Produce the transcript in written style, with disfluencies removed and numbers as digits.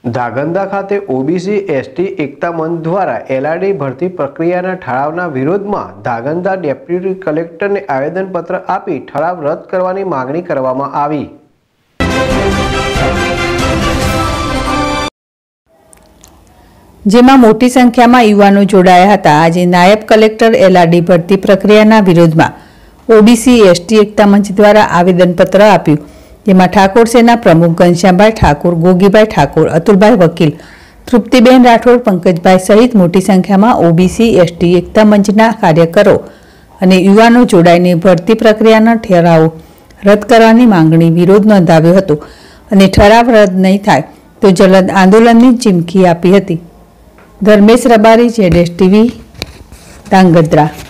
ધાંગધ્રા ખાતે OBC ST એકતા મંચ દ્વારા એલઆરડી ભરતી પ્રક્રિયાના ઠરાવના વિરોધમાં ધાંગધ્રા ડેપ્યુટી કલેક્ટરને આવેદનપત્ર આપી ઠરાવ રદ કરવાની માંગણી કરવામાં આવી। જેમાં મોટી સંખ્યામાં યુવાનો જોડાયા હતા। આજે નાયબ કલેક્ટર એલઆરડી ભરતી પ્રક્રિયાના વિરોધમાં ઓબીસી એસટી એકતા મંચ દ્વારા આવેદનપત્ર આપ્યું। જેમાં ઠાકોર સેના પ્રમુખ ઘનશ્યામભાઈ ઠાકોર, ગોગીભાઈ ઠાકોર, અતુલભાઈ વકીલ, તૃપ્તિબેન રાઠોડ, પંકજભાઈ સહિત મોટી સંખ્યામાં ઓબીસી એસટી એકતા મંચના કાર્યકરો અને યુવાનો જોડાઈને ભરતી પ્રક્રિયાના ઠરાવો રદ કરવાની માંગણી વિરોધ નોંધાવ્યો હતો અને ઠરાવ રદ નહીં થાય તો જલદ આંદોલનની ચીમકી આપી હતી। ધર્મેશ રબારી, ZSTV, ધાંગધ્રા।